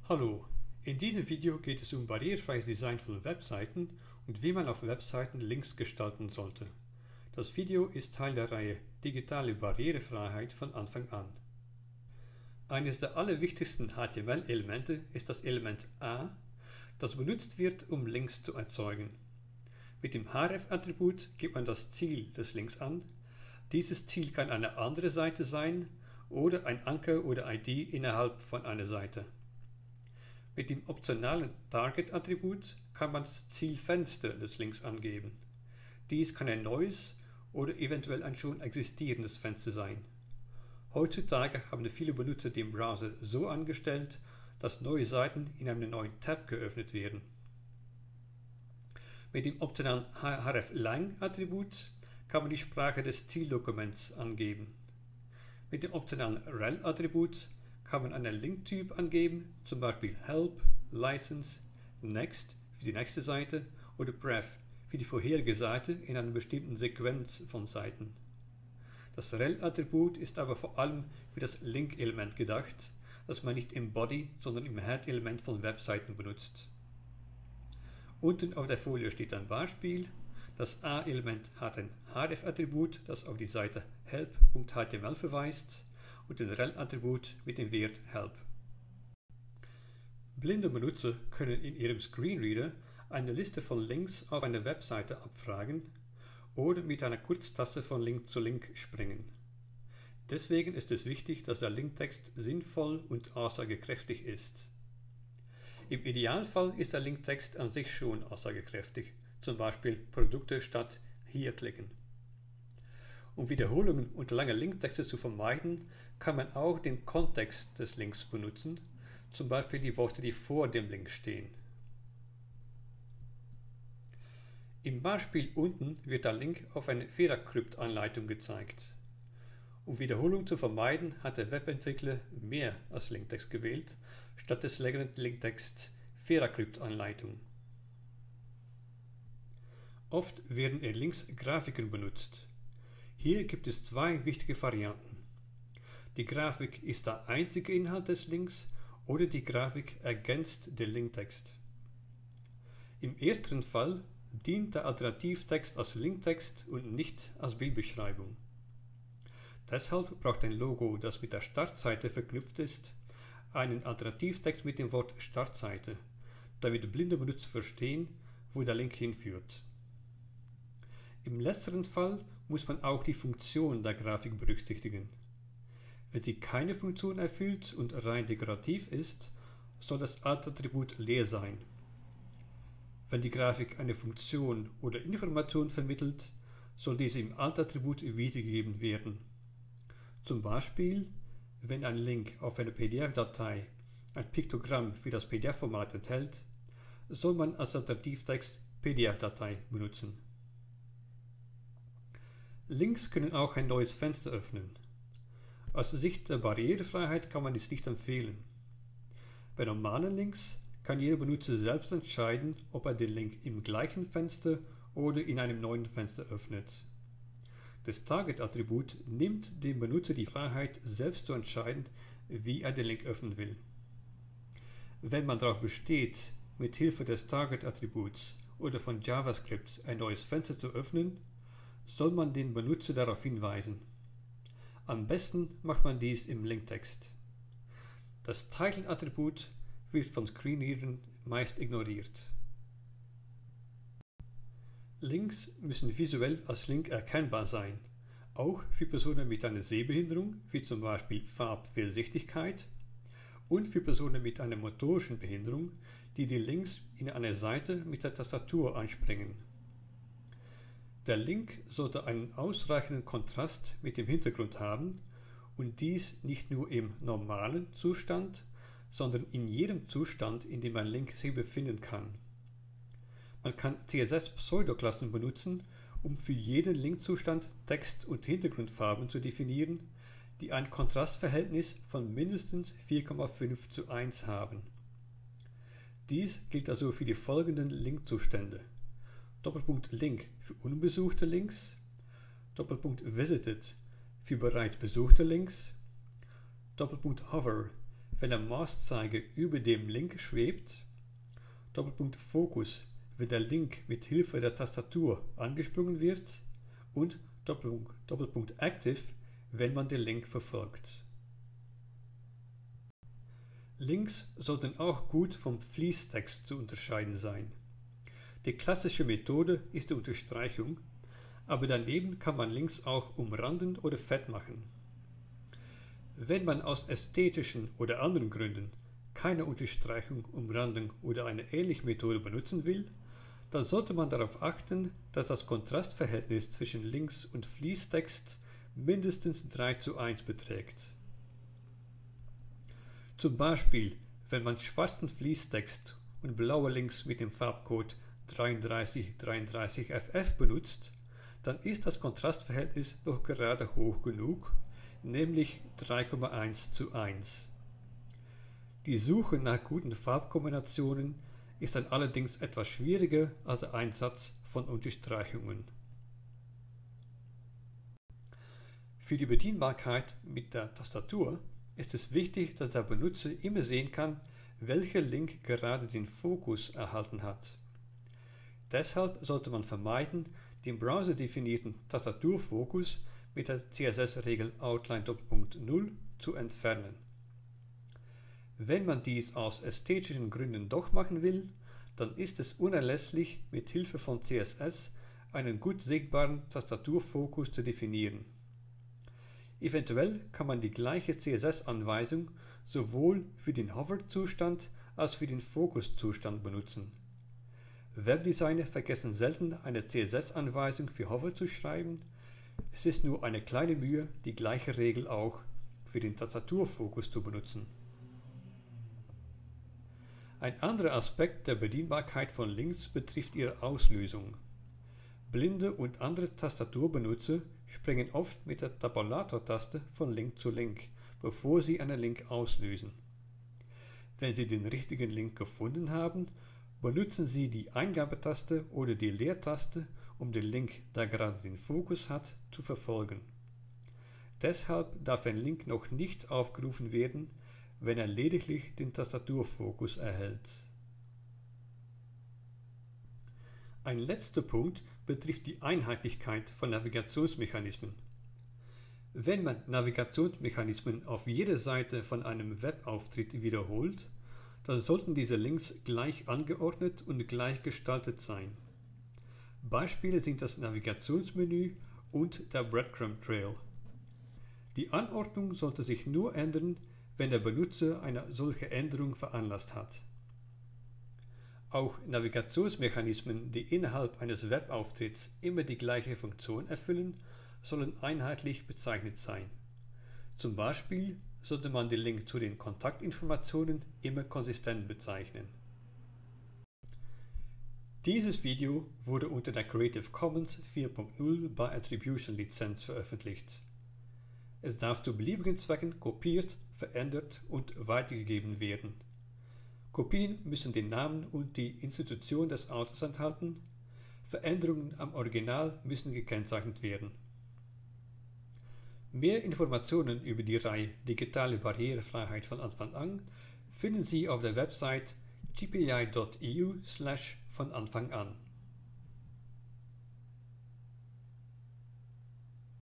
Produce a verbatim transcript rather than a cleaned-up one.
Hallo, in diesem Video geht es um barrierefreies Design von Webseiten und wie man auf Webseiten Links gestalten sollte. Das Video ist Teil der Reihe Digitale Barrierefreiheit von Anfang an. Eines der allerwichtigsten H T M L-Elemente ist das Element A, das benutzt wird, um Links zu erzeugen. Mit dem href-Attribut gibt man das Ziel des Links an. Dieses Ziel kann eine andere Seite sein oder ein Anker oder I D innerhalb von einer Seite. Mit dem optionalen Target-Attribut kann man das Zielfenster des Links angeben. Dies kann ein neues oder eventuell ein schon existierendes Fenster sein. Heutzutage haben viele Benutzer den Browser so angestellt, dass neue Seiten in einem neuen Tab geöffnet werden. Mit dem optionalen href-lang-Attribut kann man die Sprache des Zieldokuments angeben. Mit dem optionalen rel-Attribut kann man einen Linktyp angeben, zum Beispiel Help, License, Next für die nächste Seite oder Pref für die vorherige Seite in einer bestimmten Sequenz von Seiten. Das rel-Attribut ist aber vor allem für das Link-Element gedacht, das man nicht im Body, sondern im Head-Element von Webseiten benutzt. Unten auf der Folie steht ein Beispiel. Das A-Element hat ein href-Attribut, das auf die Seite help punkt h t m l verweist, und ein rel-Attribut mit dem Wert help. Blinde Benutzer können in ihrem Screenreader eine Liste von Links auf einer Webseite abfragen oder mit einer Kurztaste von Link zu Link springen. Deswegen ist es wichtig, dass der Linktext sinnvoll und aussagekräftig ist. Im Idealfall ist der Linktext an sich schon aussagekräftig, zum Beispiel Produkte statt hier klicken. Um Wiederholungen und lange Linktexte zu vermeiden, kann man auch den Kontext des Links benutzen, zum Beispiel die Worte, die vor dem Link stehen. Im Beispiel unten wird der Link auf eine VeraCrypt-Anleitung gezeigt. Um Wiederholung zu vermeiden, hat der Webentwickler mehr als Linktext gewählt, statt des längeren Linktexts VeraCrypt-Anleitung. Oft werden in Links Grafiken benutzt. Hier gibt es zwei wichtige Varianten. Die Grafik ist der einzige Inhalt des Links oder die Grafik ergänzt den Linktext. Im ersten Fall dient der Alternativtext als Linktext und nicht als Bildbeschreibung. Deshalb braucht ein Logo, das mit der Startseite verknüpft ist, einen Alternativtext mit dem Wort Startseite, damit blinde Benutzer verstehen, wo der Link hinführt. Im letzteren Fall muss man auch die Funktion der Grafik berücksichtigen. Wenn sie keine Funktion erfüllt und rein dekorativ ist, soll das Alt-Attribut leer sein. Wenn die Grafik eine Funktion oder Information vermittelt, soll diese im Alt-Attribut wiedergegeben werden. Zum Beispiel, wenn ein Link auf eine P D F-Datei ein Piktogramm für das P D F-Format enthält, soll man als Alternativtext P D F-Datei benutzen. Links können auch ein neues Fenster öffnen. Aus Sicht der Barrierefreiheit kann man dies nicht empfehlen. Bei normalen Links kann jeder Benutzer selbst entscheiden, ob er den Link im gleichen Fenster oder in einem neuen Fenster öffnet. Das Target-Attribut nimmt dem Benutzer die Freiheit, selbst zu entscheiden, wie er den Link öffnen will. Wenn man darauf besteht, mit Hilfe des Target-Attributs oder von JavaScript ein neues Fenster zu öffnen, soll man den Benutzer darauf hinweisen. Am besten macht man dies im Linktext. Das Title-Attribut wird von Screenreadern meist ignoriert. Links müssen visuell als Link erkennbar sein, auch für Personen mit einer Sehbehinderung, wie zum Beispiel Farbfehlsichtigkeit, und für Personen mit einer motorischen Behinderung, die die Links in einer Seite mit der Tastatur anspringen. Der Link sollte einen ausreichenden Kontrast mit dem Hintergrund haben und dies nicht nur im normalen Zustand, sondern in jedem Zustand, in dem ein Link sich befinden kann. Man kann C S S-Pseudoklassen benutzen, um für jeden Linkzustand Text- und Hintergrundfarben zu definieren, die ein Kontrastverhältnis von mindestens vier Komma fünf zu eins haben. Dies gilt also für die folgenden Linkzustände: Doppelpunkt Link für unbesuchte Links, Doppelpunkt Visited für bereits besuchte Links, Doppelpunkt Hover wenn der Mauszeiger über dem Link schwebt, Doppelpunkt Focus, wenn der Link mit Hilfe der Tastatur angesprungen wird und Doppelpunkt, Doppelpunkt Active, wenn man den Link verfolgt. Links sollten auch gut vom Fließtext zu unterscheiden sein. Die klassische Methode ist die Unterstreichung, aber daneben kann man Links auch umranden oder fett machen. Wenn man aus ästhetischen oder anderen Gründen keine Unterstreichung, Umrandung oder eine ähnliche Methode benutzen will, dann sollte man darauf achten, dass das Kontrastverhältnis zwischen Links und Fließtext mindestens drei zu eins beträgt. Zum Beispiel, wenn man schwarzen Fließtext und blaue Links mit dem Farbcode dreiunddreißig dreiunddreißig F F benutzt, dann ist das Kontrastverhältnis doch gerade hoch genug, nämlich drei Komma eins zu eins. Die Suche nach guten Farbkombinationen ist dann allerdings etwas schwieriger als der Einsatz von Unterstreichungen. Für die Bedienbarkeit mit der Tastatur ist es wichtig, dass der Benutzer immer sehen kann, welcher Link gerade den Fokus erhalten hat. Deshalb sollte man vermeiden, den browserdefinierten Tastaturfokus mit der C S S-Regel Outline Doppelpunkt null zu entfernen. Wenn man dies aus ästhetischen Gründen doch machen will, dann ist es unerlässlich, mit Hilfe von C S S einen gut sichtbaren Tastaturfokus zu definieren. Eventuell kann man die gleiche C S S-Anweisung sowohl für den Hover-Zustand als für den Fokus-Zustand benutzen. Webdesigner vergessen selten, eine C S S-Anweisung für Hover zu schreiben. Es ist nur eine kleine Mühe, die gleiche Regel auch für den Tastaturfokus zu benutzen. Ein anderer Aspekt der Bedienbarkeit von Links betrifft ihre Auslösung. Blinde und andere Tastaturbenutzer springen oft mit der Tabulator-Taste von Link zu Link, bevor sie einen Link auslösen. Wenn Sie den richtigen Link gefunden haben, benutzen Sie die Eingabetaste oder die Leertaste, um den Link, der gerade den Fokus hat, zu verfolgen. Deshalb darf ein Link noch nicht aufgerufen werden, wenn er lediglich den Tastaturfokus erhält. Ein letzter Punkt betrifft die Einheitlichkeit von Navigationsmechanismen. Wenn man Navigationsmechanismen auf jeder Seite von einem Webauftritt wiederholt, dann sollten diese Links gleich angeordnet und gleich gestaltet sein. Beispiele sind das Navigationsmenü und der Breadcrumb Trail. Die Anordnung sollte sich nur ändern, wenn der Benutzer eine solche Änderung veranlasst hat. Auch Navigationsmechanismen, die innerhalb eines Webauftritts immer die gleiche Funktion erfüllen, sollen einheitlich bezeichnet sein. Zum Beispiel sollte man den Link zu den Kontaktinformationen immer konsistent bezeichnen. Dieses Video wurde unter der Creative Commons vier Punkt null bei Attribution Lizenz veröffentlicht. Es darf zu beliebigen Zwecken kopiert, verändert und weitergegeben werden. Kopien müssen den Namen und die Institution des Autors enthalten. Veränderungen am Original müssen gekennzeichnet werden. Mehr Informationen über die Reihe Digitale Barrierefreiheit von Anfang an finden Sie auf der Website g p i dot e u slash von Anfang an.